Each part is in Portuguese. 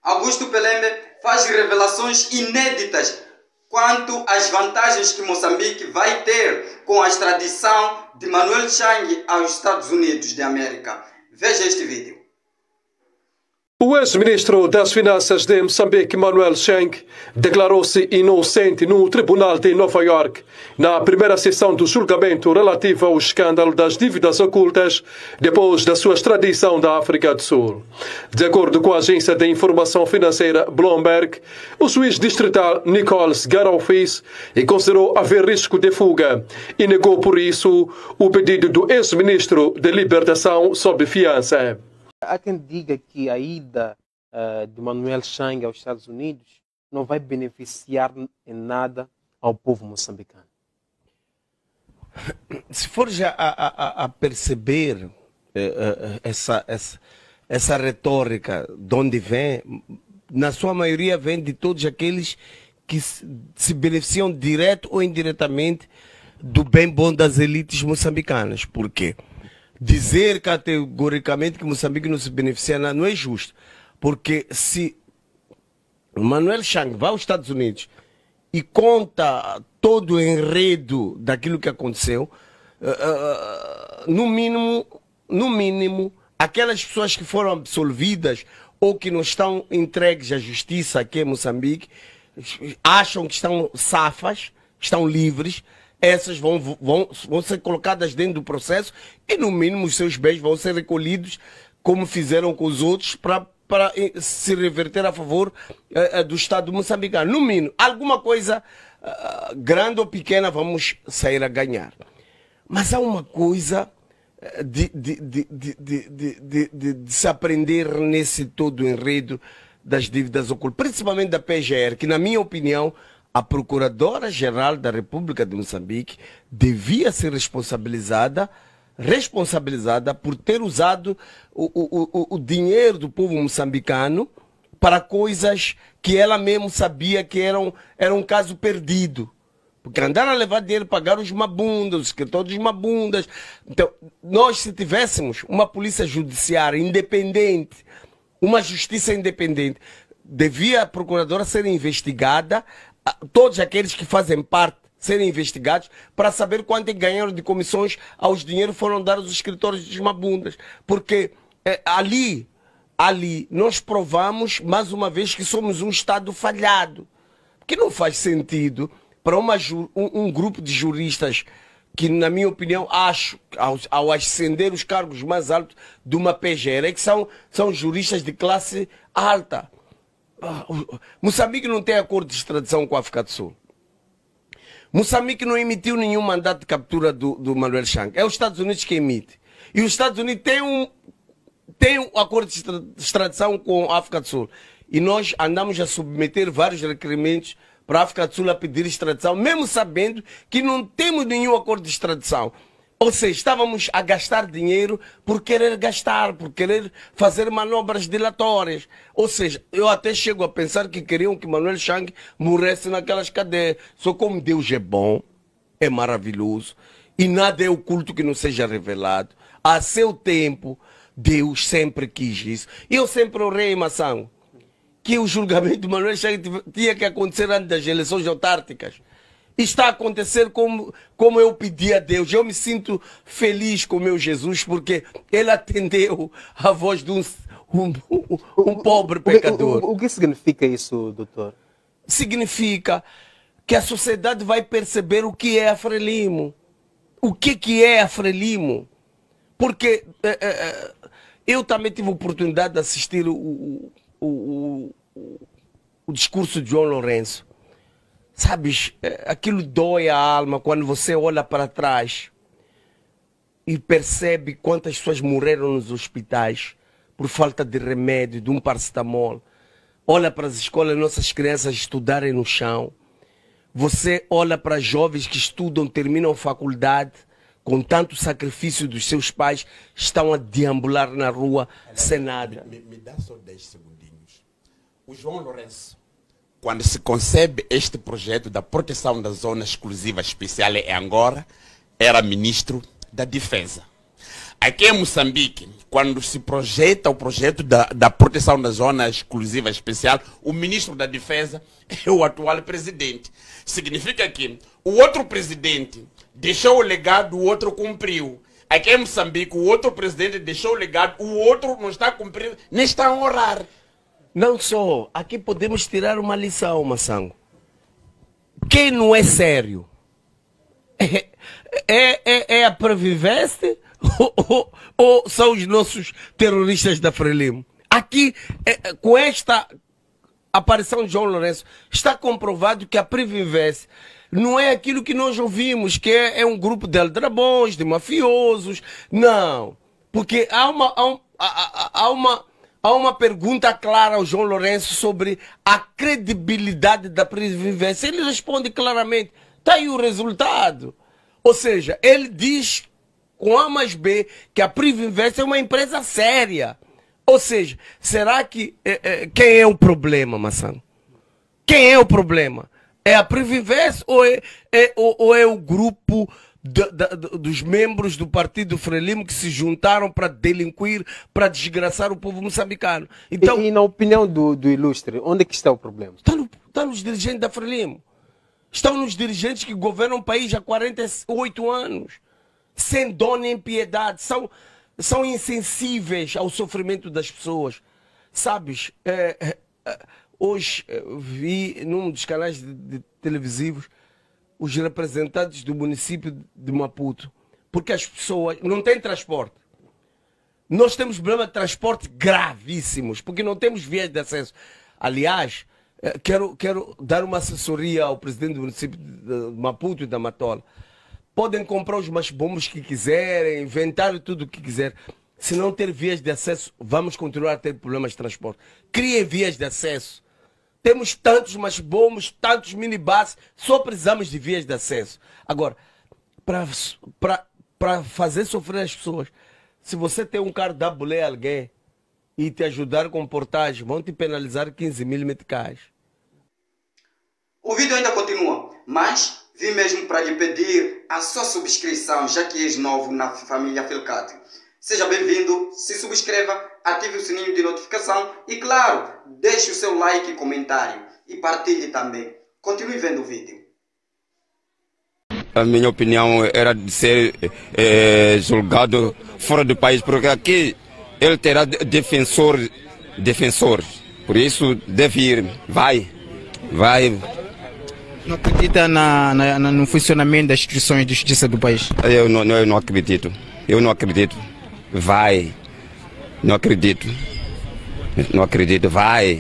Augusto Pelembe faz revelações inéditas quanto às vantagens que Moçambique vai ter com a extradição de Manuel Chang aos Estados Unidos de América. Veja este vídeo. O ex-ministro das Finanças de Moçambique, Manuel Chang, declarou-se inocente no Tribunal de Nova York na primeira sessão do julgamento relativo ao escândalo das dívidas ocultas depois da sua extradição da África do Sul. De acordo com a agência de informação financeira Bloomberg, o juiz distrital Nicholas Garofis considerou haver risco de fuga e negou por isso o pedido do ex-ministro de libertação sob fiança. Há quem diga que a ida de Manuel Chang aos Estados Unidos não vai beneficiar em nada ao povo moçambicano. Se for já a perceber essa retórica de onde vem, na sua maioria vem de todos aqueles que se beneficiam direto ou indiretamente do bem bom das elites moçambicanas. Por quê? Dizer categoricamente que Moçambique não se beneficia não é justo, porque se Manuel Chang vai aos Estados Unidos e conta todo o enredo daquilo que aconteceu, no mínimo, aquelas pessoas que foram absolvidas ou que não estão entregues à justiça aqui em Moçambique, acham que estão safas, estão livres. Essas vão ser colocadas dentro do processo e, no mínimo, os seus bens vão ser recolhidos, como fizeram com os outros, para se reverter a favor do Estado moçambicano. No mínimo, alguma coisa grande ou pequena vamos sair a ganhar. Mas há uma coisa de se aprender nesse todo o enredo das dívidas ocultas, principalmente da PGR, que, na minha opinião, a Procuradora-Geral da República de Moçambique devia ser responsabilizada por ter usado o dinheiro do povo moçambicano para coisas que ela mesma sabia que era um caso perdido. Porque andaram a levar dinheiro, pagar os mabundas, os escritores dos mabundas. Então, nós, se tivéssemos uma polícia judiciária independente, uma justiça independente, devia a Procuradora ser investigada, todos aqueles que fazem parte serem investigados para saber quanto ganharam de comissões aos dinheiros foram dados aos escritores dos mabundas. Porque ali nós provamos mais uma vez que somos um Estado falhado. Que não faz sentido para um grupo de juristas que, na minha opinião, acho, ao ascender os cargos mais altos de uma PGR, que são juristas de classe alta. Moçambique não tem acordo de extradição com a África do Sul. Moçambique não emitiu nenhum mandato de captura do Manuel Chang. É os Estados Unidos que emite. E os Estados Unidos têm um acordo de extradição com a África do Sul. E nós andamos a submeter vários requerimentos para a África do Sul a pedir extradição, mesmo sabendo que não temos nenhum acordo de extradição. Ou seja, estávamos a gastar dinheiro por querer gastar, por querer fazer manobras dilatórias. Ou seja, eu até chego a pensar que queriam que Manuel Chang morresse naquelas cadeias. Só como Deus é bom, é maravilhoso, e nada é oculto que não seja revelado. A seu tempo, Deus sempre quis isso. E eu sempre orei, Massango, que o julgamento de Manuel Chang tinha que acontecer antes das eleições autárquicas. Está a acontecer como eu pedi a Deus. Eu me sinto feliz com o meu Jesus, porque ele atendeu a voz de um pobre pecador. O que significa isso, doutor? Significa que a sociedade vai perceber o que é a Frelimo. O que é a Frelimo? Porque eu também tive a oportunidade de assistir o discurso de João Lourenço. Sabes, aquilo dói a alma quando você olha para trás e percebe quantas pessoas morreram nos hospitais por falta de remédio, de um paracetamol. Olha para as escolas, nossas crianças estudarem no chão. Você olha para jovens que estudam, terminam faculdade, com tanto sacrifício dos seus pais, estão a deambular na rua sem nada. Me dá só 10 segundinhos. O João Lourenço, quando se concebe este projeto da proteção da zona exclusiva especial em Angola, era ministro da Defesa. Aqui em Moçambique, quando se projeta o projeto da proteção da zona exclusiva especial, o ministro da Defesa é o atual presidente. Significa que o outro presidente deixou o legado, o outro cumpriu. Aqui em Moçambique, o outro presidente deixou o legado, o outro não está cumprindo, nem está a honrar. Não só, aqui podemos tirar uma lição, Massango. Quem não é sério é a Previveste ou são os nossos terroristas da Frelimo? Aqui, com esta aparição de João Lourenço, está comprovado que a Previveste não é aquilo que nós ouvimos, que é um grupo de aldrabões, de mafiosos. Não. Porque há uma pergunta clara ao João Lourenço sobre a credibilidade da Previvência. Ele responde claramente. Está aí o resultado. Ou seja, ele diz com A mais B que a Previvência é uma empresa séria. Ou seja, será que... quem é o problema, Massano? Quem é o problema? É a Previvência ou é o grupo dos membros do Partido Frelimo que se juntaram para delinquir, para desgraçar o povo moçambicano? Então, e na opinião do ilustre, onde é que está o problema? Está nos dirigentes da Frelimo. Estão nos dirigentes que governam o país há 48 anos. Sem dó nem piedade. São insensíveis ao sofrimento das pessoas. Sabes, hoje vi num dos canais televisivos os representantes do município de Maputo, porque as pessoas não têm transporte. Nós temos problema de transporte gravíssimos, porque não temos vias de acesso. Aliás, quero dar uma assessoria ao presidente do município de Maputo e da Matola. Podem comprar os mais bombos que quiserem, inventar tudo o que quiser. Se não ter vias de acesso, vamos continuar a ter problemas de transporte. Criem vias de acesso. Temos tantos mais bombos, tantos minibuses, só precisamos de vias de acesso. Agora, para fazer sofrer as pessoas, se você tem um carro da bulé a alguém e te ajudar com portagem, vão te penalizar 15 mil meticais. O vídeo ainda continua, mas vim mesmo para lhe pedir a sua subscrição, já que és novo na família Felcati. Seja bem-vindo, se subscreva, ative o sininho de notificação e, claro, deixe o seu like e comentário. E partilhe também. Continue vendo o vídeo. A minha opinião era de ser julgado fora do país, porque aqui ele terá defensores. Por isso deve ir. Vai. Não acredita no funcionamento das instituições de justiça do país? Eu não acredito. Vai. Não acredito. Vai.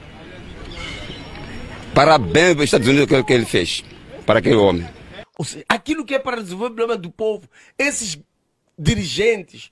Parabéns para os Estados Unidos que ele fez. Para aquele homem. Ou seja, aquilo que é para resolver o problema do povo, esses dirigentes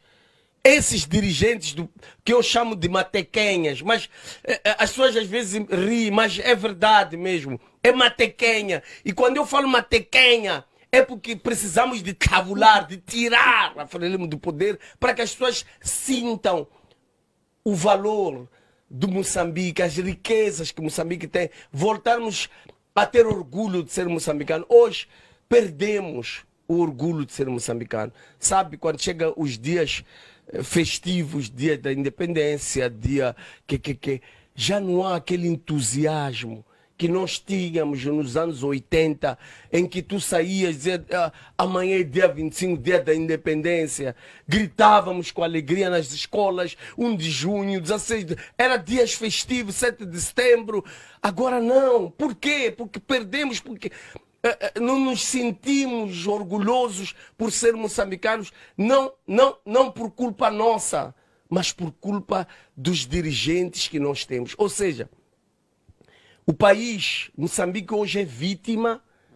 que eu chamo de matequenhas, mas as pessoas às vezes riem, mas é verdade mesmo, é matequenha. E quando eu falo matequenha, é porque precisamos de tabular, de tirar a Frelimo do poder para que as pessoas sintam o valor do Moçambique, as riquezas que Moçambique tem, voltarmos a ter orgulho de ser moçambicano. Hoje perdemos o orgulho de ser moçambicano. Sabe, quando chegam os dias festivos, dia da independência, dia que já não há aquele entusiasmo que nós tínhamos nos anos 80, em que tu saías e dizia, amanhã é dia 25, dia da independência, gritávamos com alegria nas escolas, 1 de junho, 16 era dias festivos, 7 de setembro. Agora não. Por quê? Porque perdemos, porque não nos sentimos orgulhosos por ser moçambicanos, não por culpa nossa, mas por culpa dos dirigentes que nós temos. Ou seja, o país, Moçambique, hoje é vítima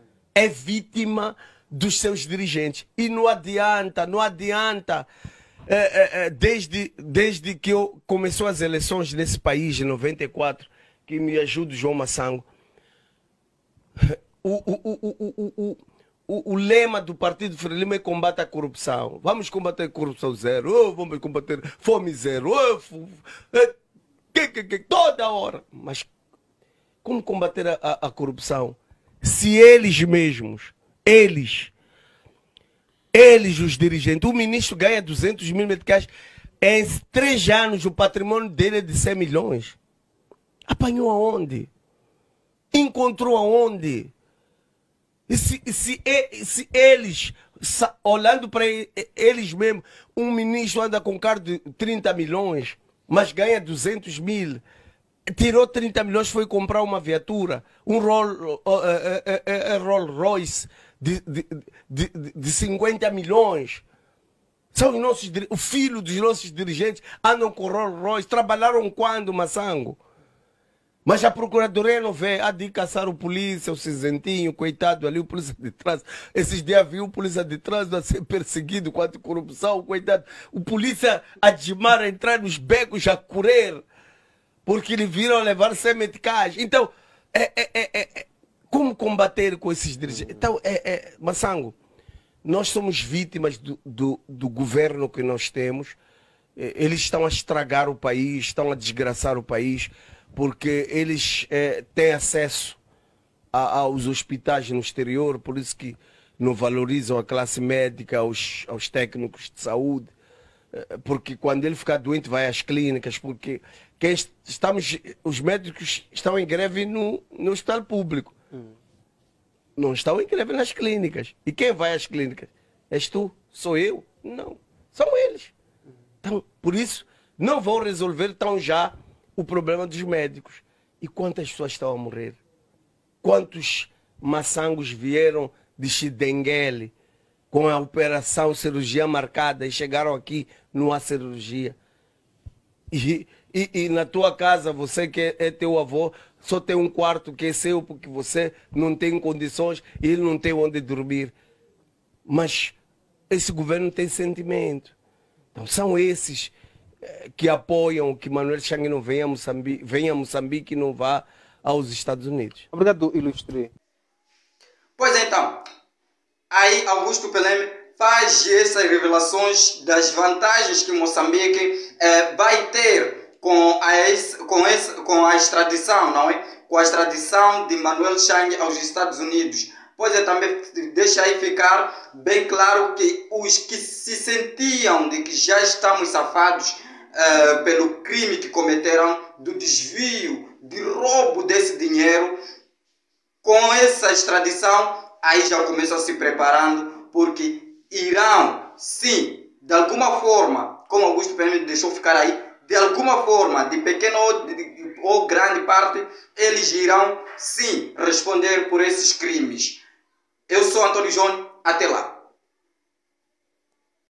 dos seus dirigentes. E não adianta, desde que começou as eleições nesse país, em 94, que me ajuda o João Massango, o lema do Partido Frelimo é combate à corrupção. Vamos combater a corrupção zero, vamos combater fome zero, toda hora. Mas como combater a corrupção se eles mesmos, Eles, os dirigentes, o ministro ganha 200 mil meticais. Em 3 anos, o patrimônio dele é de 100 milhões. Apanhou aonde? Encontrou aonde? E se eles, olhando para eles mesmos, um ministro anda com carro de 30 milhões, mas ganha 200 mil, tirou 30 milhões, foi comprar uma viatura, um Rolls Royce de 50 milhões. São os nossos, o filho dos nossos dirigentes andam com Rolls Royce. Trabalharam quando, Massango? Mas a procuradoria não vê. Há de caçar o polícia, o cinzentinho, coitado ali, o polícia de trânsito. Esses dias viu o polícia de trânsito a ser perseguido com anticorrupção, coitado. O polícia a desmar a entrar nos becos a correr, porque lhe viram levar 100 meticais. Então, como combater com esses dirigentes? Então, Massango, nós somos vítimas do governo que nós temos. Eles estão a estragar o país, estão a desgraçar o país, porque eles têm acesso aos hospitais no exterior, por isso que não valorizam a classe médica, aos técnicos de saúde, porque quando ele ficar doente vai às clínicas, porque os médicos estão em greve no hospital público. Não estão em greve nas clínicas. E quem vai às clínicas? És tu? Sou eu? Não. São eles. Então, por isso, não vão resolver tão já o problema dos médicos. E quantas pessoas estão a morrer? Quantos maçangos vieram de Xidenguele com a operação cirurgia marcada e chegaram aqui, não há cirurgia? E na tua casa, você que é teu avô, só tem um quarto que é seu porque você não tem condições e ele não tem onde dormir. Mas esse governo tem sentimento. Então são esses que apoiam que Manuel Chang não venha a Moçambique e não vá aos Estados Unidos. Obrigado, Ilustre. Pois então, aí Augusto Peleme faz essas revelações das vantagens que Moçambique vai ter com a extradição, não é? Com a extradição de Manuel Chang aos Estados Unidos. Pois também deixa aí ficar bem claro que os que se sentiam de que já estamos safados pelo crime que cometeram, do desvio, de roubo desse dinheiro, com essa extradição, aí já começam a se preparando, porque irão, sim, de alguma forma, como Augusto Peleme deixou ficar aí, de alguma forma, de pequena ou grande parte, eles irão, sim, responder por esses crimes. Eu sou Antônio João, até lá.